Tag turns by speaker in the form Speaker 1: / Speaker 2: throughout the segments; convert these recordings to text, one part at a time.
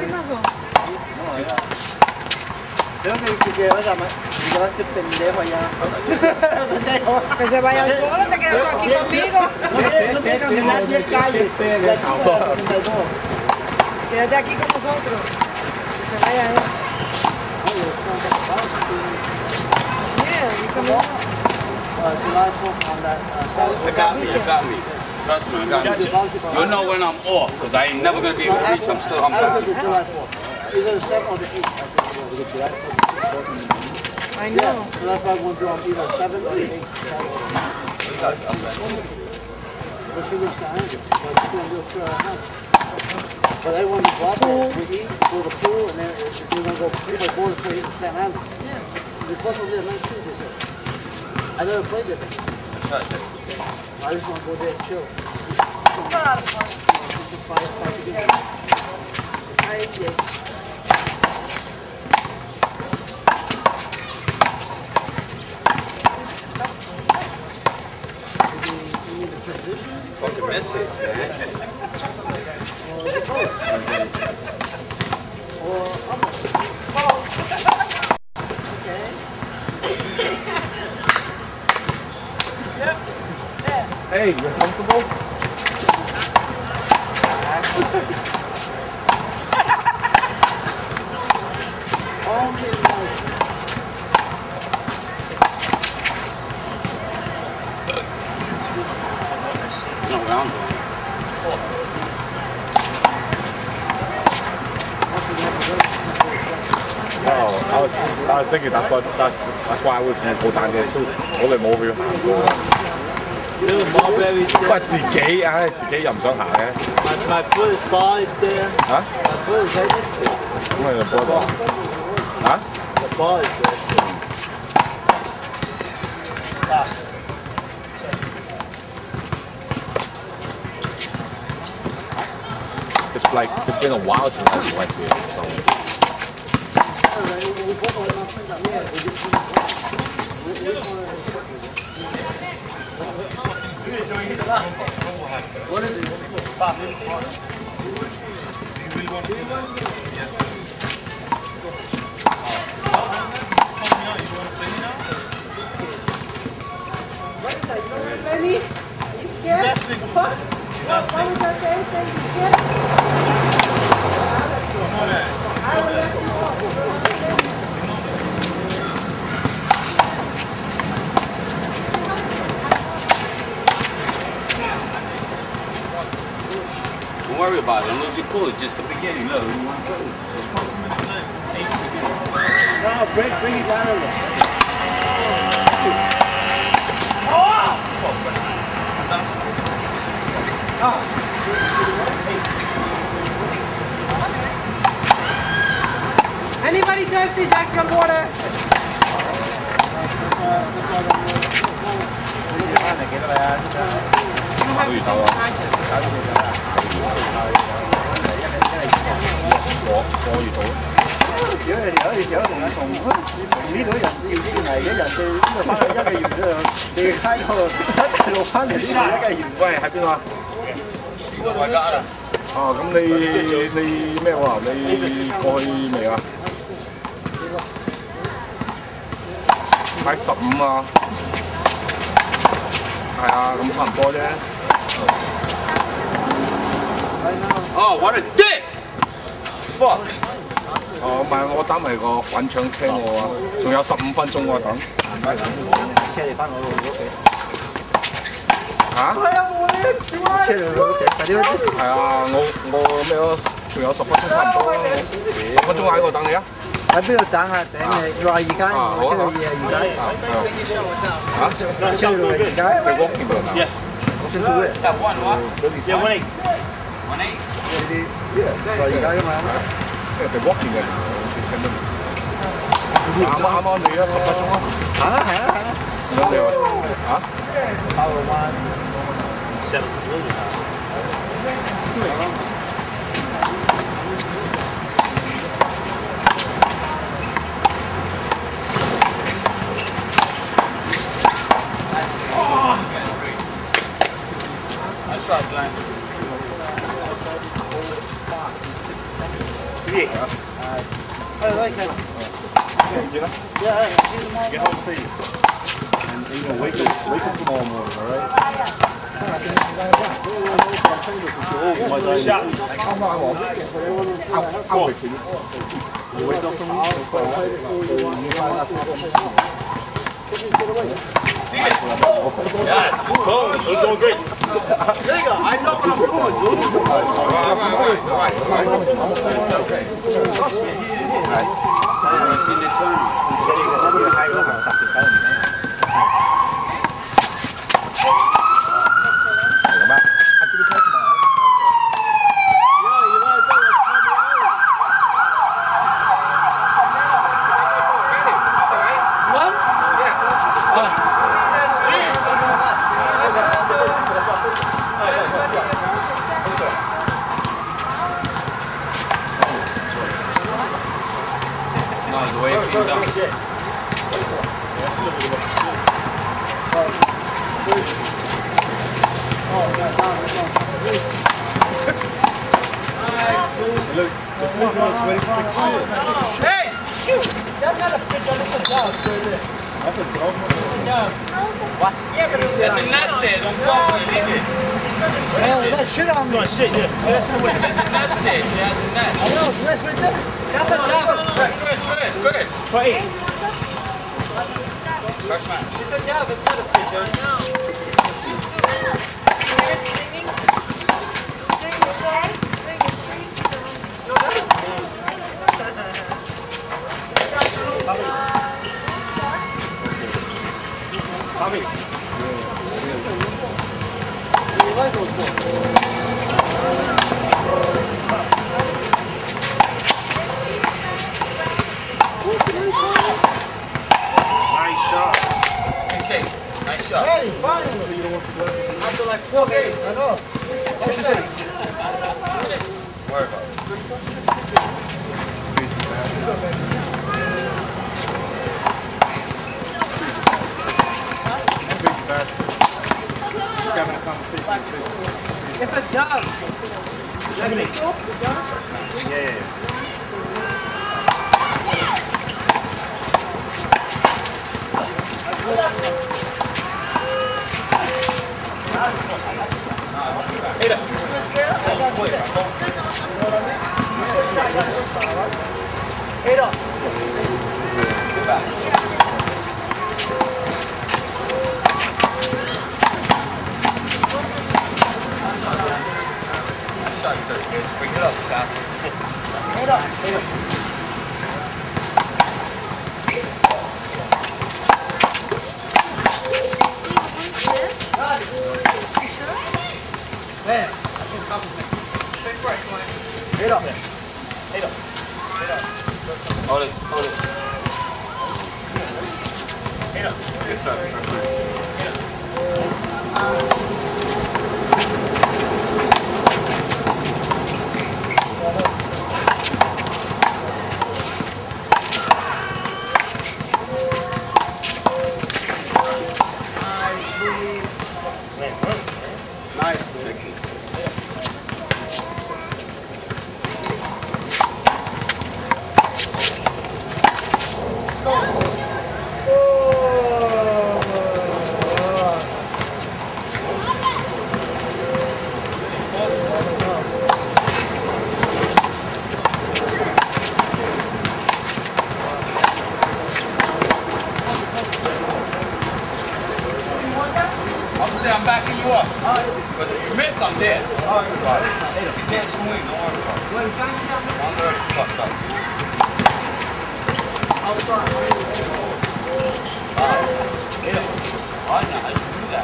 Speaker 1: Creo que vas a llevarte pendejo allá.
Speaker 2: Que se vaya al solo, te quedas aquí conmigo.
Speaker 1: No te caminar 10 calles.
Speaker 2: Quédate aquí con nosotros. Que se vaya él. Yeah, you come on.
Speaker 3: I got me. Trust me, I got me. You'll know when I'm off, because I ain't never going to be able to reach. I'm bad.
Speaker 1: Is it a 7 or the 8?
Speaker 2: I know.
Speaker 1: So that's why I want to do on either 7 or 8. But she was behind it. But I want to go out there, we eat, go to the pool, and then if we're going to go pretty much board straight to St. Andrews. Because of the nice food, they said. I never played it. I just want to go there and chill.
Speaker 3: Fucking message, man.
Speaker 4: Hey, you're comfortable?
Speaker 3: No, where I'm going.
Speaker 4: Oh, I was thinking that's why I was going to go down there too. 我哋冇去行過。不過自己自己又唔想行嘅。
Speaker 1: My brother's bar is there.
Speaker 4: 嚇？
Speaker 1: My brother's right next to it.
Speaker 4: 咁你就播到嚇？
Speaker 1: The bar is there.
Speaker 4: It's been a while since I went here, so.
Speaker 1: What is it? Fast. Do you really want to do that? Yes. What is that? You don't want to play me? Are you scared? What? Why would I say anything? You scared? I will let you off.
Speaker 3: Don't worry about it. As long as you're cool, it's just the beginning. Look, you want to play.
Speaker 1: No, bring it down a little.
Speaker 2: Anybody thirsty? Jack, some water.
Speaker 1: Kiểu này thì ở thì kiểu này còn mấy đứa人要呢個嚟嘅人哋呢度翻嚟1個月啫，你喺度大陸翻嚟呢度1個月。
Speaker 4: 喂，喺邊啊？
Speaker 3: 我家啦。
Speaker 4: 哦，咁你咩喎？你過去未啊？喺15啊？係啊，咁差唔多啫。
Speaker 3: Oh, what a dick! Fuck!
Speaker 4: 哦，唔係，我等埋個滾腸車我啊，仲有15分鐘喎等。
Speaker 1: 車你翻我屋企。
Speaker 4: 嚇？
Speaker 1: 車你屋企，快啲啦！
Speaker 4: 係啊，我咩咯？仲有10分鐘差唔多啦，10分鐘喺度等你啊！
Speaker 1: 喺邊度等啊？等你62街，我車你22街。嚇？車你62街。
Speaker 4: They're walking now.
Speaker 3: Yes.
Speaker 1: Option to it.
Speaker 3: That one, what? Yeah, 1-8. 1-8?
Speaker 1: Yeah, 62街㗎嘛。
Speaker 4: They're walking嘅，啱你啊，10分鐘啊！
Speaker 1: 行啊行啊行啊！
Speaker 4: 咁你話嚇？
Speaker 1: 包個彎。
Speaker 3: I shot blind.
Speaker 1: I like it. Yeah,
Speaker 4: Get home safe. And you know, wake up tomorrow morning, alright? Shots. I'll wait for you. You wake up from me?
Speaker 3: Yes, cool.
Speaker 4: It's all great.
Speaker 1: Nigga, I know what I'm doing, dude.
Speaker 3: See the tournament. No, the way it came down.
Speaker 2: Hey, shoot! That's not a fish, that's a dog.
Speaker 4: That's a dog.
Speaker 2: Yeah.
Speaker 1: What?
Speaker 2: Yeah, but it's
Speaker 3: There's a nest there. Don't fuck with it, leave it.
Speaker 1: Hell, that shit on me.
Speaker 3: There's a nest there. She has a nest.
Speaker 1: I know, that's right there.
Speaker 2: That's a dog.
Speaker 3: Chris.
Speaker 2: Wait.
Speaker 3: First man.
Speaker 2: It's a dog, it's not a fish.
Speaker 1: You like those books?
Speaker 4: Nice shot.
Speaker 3: Nice shot.
Speaker 1: Hey, finally! After like 4 games, I know.
Speaker 3: Worry about it.
Speaker 4: He's having a conversation.
Speaker 2: It's a dog.
Speaker 4: Yeah.
Speaker 3: Bring it up, Sassy. Hold it. Yes, sir. Nice. Thank you. I'm backing you up. Because if you miss, I'm dead. You can't swing, don't worry about it. I'm already fucked up. Why not? How'd you do that?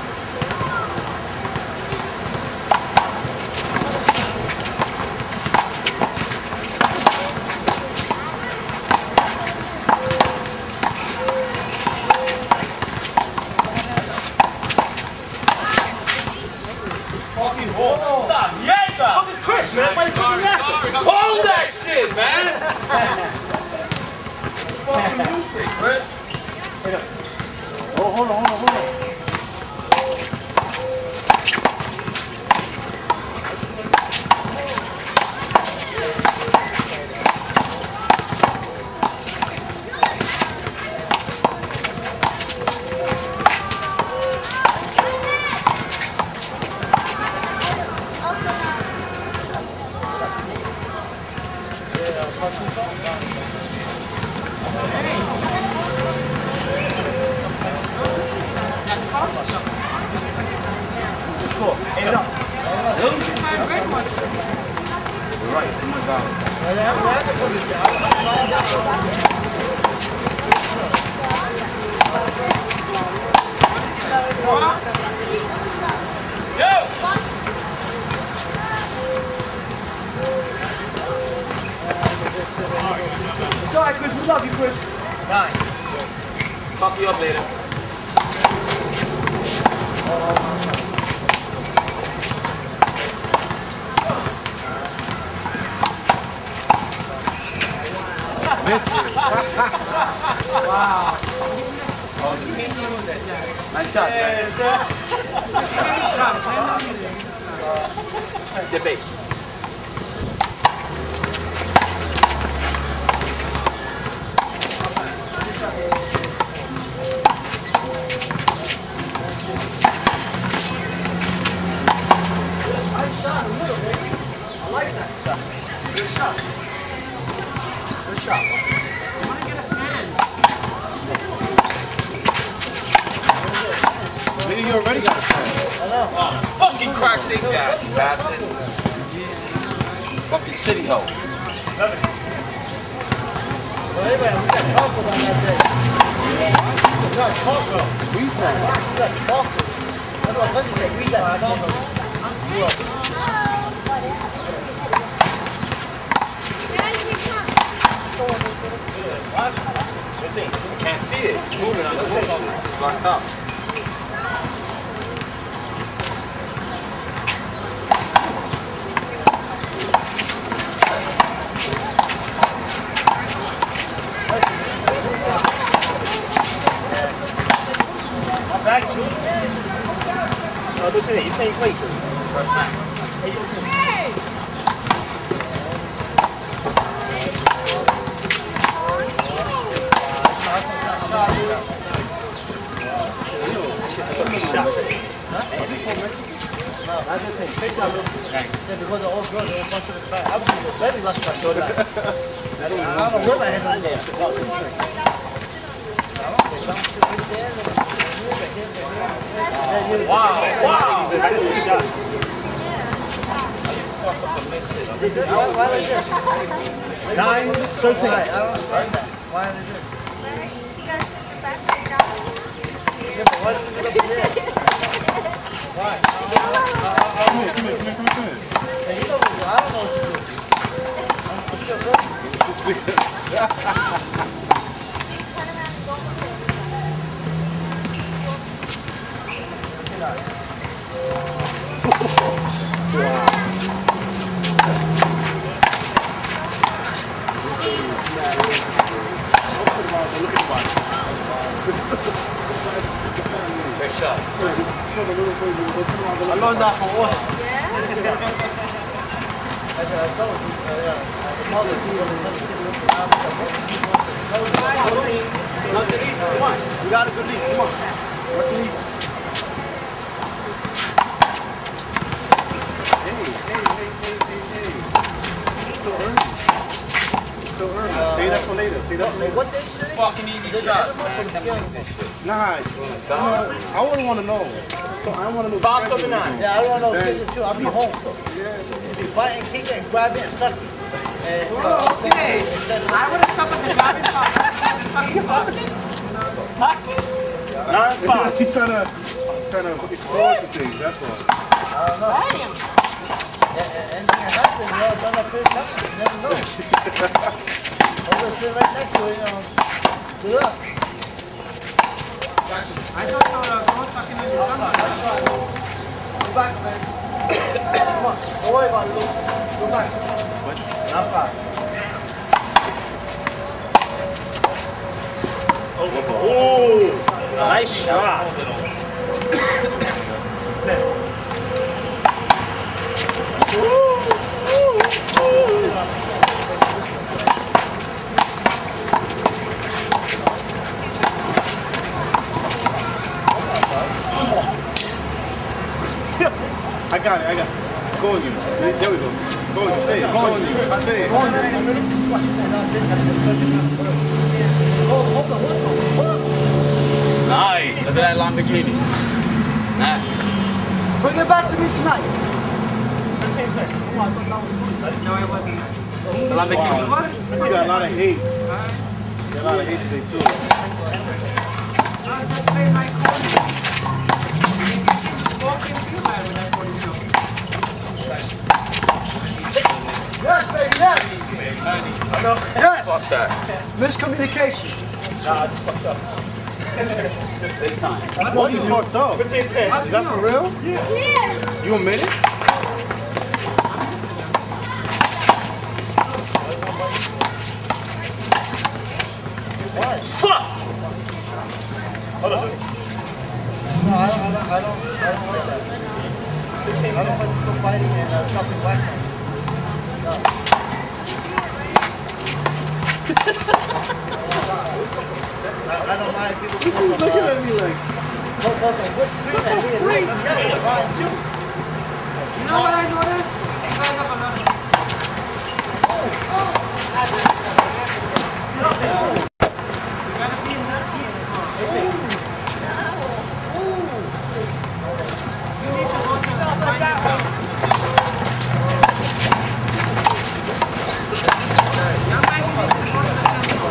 Speaker 3: Fucking Chris, man. Hold that shit, man. Fucking music, Chris.
Speaker 4: Hold on.
Speaker 3: right. Oh my God. Yo!
Speaker 1: It's alright, Chris. We love you, Chris.
Speaker 3: 9. Fuck you up later.
Speaker 2: Wow.
Speaker 3: Nice shot, man. Debate.
Speaker 1: Nice shot in the middle, baby. I like that shot. Good shot. Good shot.
Speaker 2: I want to get a pen.
Speaker 4: Maybe you already got a pen.
Speaker 1: I know.
Speaker 3: Oh, fucking crack safe guys, you bastard. Fucking city hoe.
Speaker 1: Well, anyway, we got taco on that day. We got taco. We got taco. That's what Bundy said. We got taco.
Speaker 3: Can't see it. It's moving on the bullshit. It's locked up.
Speaker 1: Back to it. No, listen, you can't wait. I just think, take that look. Yeah, because the old girl, they were bunch of the time. I was very lucky I saw that. I don't know what I had on there.
Speaker 3: Wow, wow.
Speaker 1: Why like this?
Speaker 3: 9, 13.
Speaker 1: I don't understand that. Why is this? Yeah, but why did you put up there? Why?
Speaker 4: Come here.
Speaker 1: Hey, you know what? I don't know what to do. I'm still
Speaker 3: Great shot.
Speaker 1: I learned that from what? I told you, the mother Nothing easy, come on. We got a good lead, come on. Nothing easy.
Speaker 4: Hey. Still early. Save that for later.
Speaker 1: What day is it?
Speaker 3: Fucking easy shots, man. Can't believe this shit.
Speaker 4: Nah, I wouldn't want to know. I want to know.
Speaker 3: 5 7 9.
Speaker 1: Yeah, I don't know if too. I'll be home though. If you fight and kick it and grab it and suck it. And,
Speaker 2: Okay. I would have suffered the driving fucking sucking.
Speaker 3: 9 5.
Speaker 4: He's trying to explore some things. That's why.
Speaker 1: I don't know.
Speaker 2: Damn.
Speaker 1: Anything can happen, you know, it's on that first time. You never know. I'm gonna sit right next to it, you know. Good luck.
Speaker 2: I thought you were going fucking on your tongue.
Speaker 1: Go back, man. Come on. Don't worry about it, Luke. Go back.
Speaker 3: Not 5. Oh, nice shot.
Speaker 4: I got it. Go on you. There we go. Go on you. Say it. Go on you. Say it.
Speaker 3: Nice. Look at that Lamborghini. Nice.
Speaker 1: Bring it back to me tonight.
Speaker 2: No, it wasn't.
Speaker 3: So I think
Speaker 2: It wasn't.
Speaker 1: He got a lot of hate. Got a lot of hate today too.
Speaker 2: I just played my corner. Walking too bad with that corner show.
Speaker 1: Yes, baby, yes.
Speaker 3: I know.
Speaker 1: Yes.
Speaker 3: Fuck that.
Speaker 1: Miscommunication.
Speaker 3: Nah, I just fucked up. Big time.
Speaker 1: What you fucked up?
Speaker 3: 15-10.
Speaker 1: Is that for real?
Speaker 5: Yeah.
Speaker 1: You admit it? What?
Speaker 3: Fuck! Hold on.
Speaker 1: No, I don't like that. I don't like people fighting and chopping black men. No. I don't mind people looking at me like, what's green at me? Yeah, Ryan too.
Speaker 2: You know what I noticed? Size up another. You gotta be in that piece. You need to go to the final. Young man, you need to go to the temple.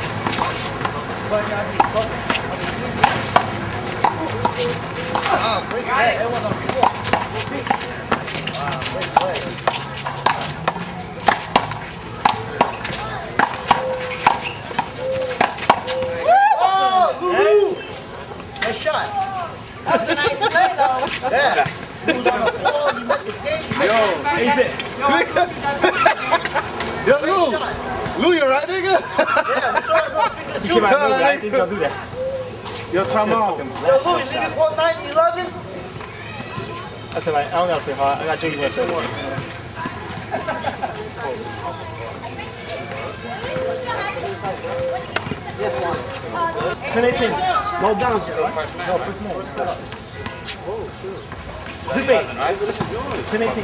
Speaker 1: Ah, great play. That was on before. Wow, great play. Oh, Lulu! Nice shot.
Speaker 2: That was a nice play, though.
Speaker 1: Yeah. He was on the floor. He met the game. Yo, Lou. Lou, you alright, nigga? Yeah, we saw it on finger two.
Speaker 5: I think I'll do that.
Speaker 1: Yo, time out. Yo, Lou, you need to call 9-11?
Speaker 5: That's alright. I don't gotta play hard. I got Jiggy with it. Finishing.
Speaker 1: No bounce.
Speaker 3: First man, right?
Speaker 1: Oh, sure.
Speaker 5: Finishing.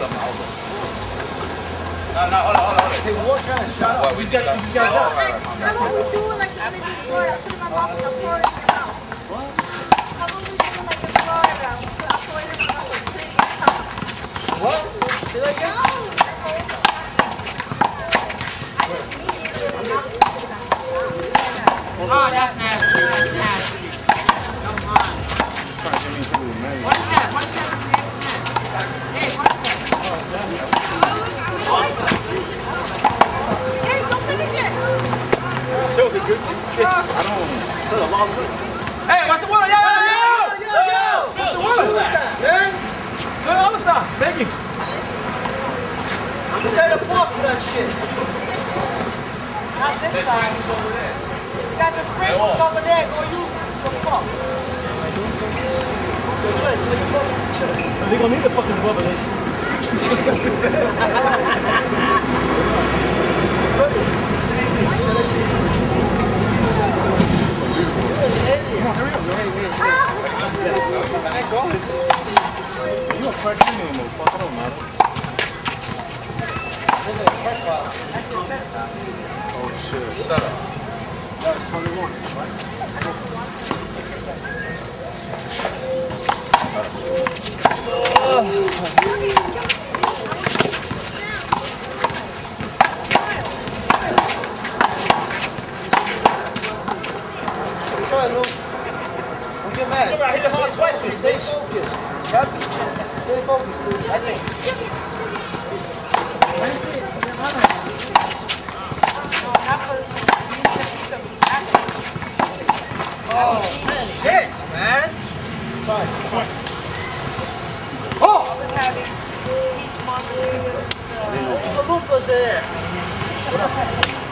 Speaker 3: No, hold on.
Speaker 1: Hey, what kind of shot?
Speaker 3: What, we got
Speaker 5: You got
Speaker 6: I don't do it like the other before. I put my mouth in the floor in my mouth.
Speaker 1: What?
Speaker 6: I'm only doing like the Florida. I'm pouring in my mouth with pretty stuff.
Speaker 1: What? Say that again?
Speaker 2: Oh, that's nasty. That's nasty. Come on. What's that? What's that? Hey, what's that?
Speaker 6: Hey, go finish it.
Speaker 5: Hey, watch the water. Yo! Watch the water.
Speaker 1: Man,
Speaker 5: Go on the other side. Thank you.
Speaker 1: let's set a block for that shit.
Speaker 2: Not this side. You got the sprinklers over there. Go use the fuck.
Speaker 1: Yo, Glenn, tell your brother to chill.
Speaker 5: They're gonna need the fucking rubber. You a freshman anymore, fuck, it don't matter.
Speaker 4: Oh shit.
Speaker 3: Shut up.
Speaker 1: That was 21, Come on, Lou. Don't get mad.
Speaker 5: I hit it hard twice with
Speaker 1: Stay focused. Yep. Stay focused, Lou. That's it.
Speaker 2: Oh,
Speaker 1: Shit, man. Fine.
Speaker 2: I was having each month.
Speaker 1: The loop was there.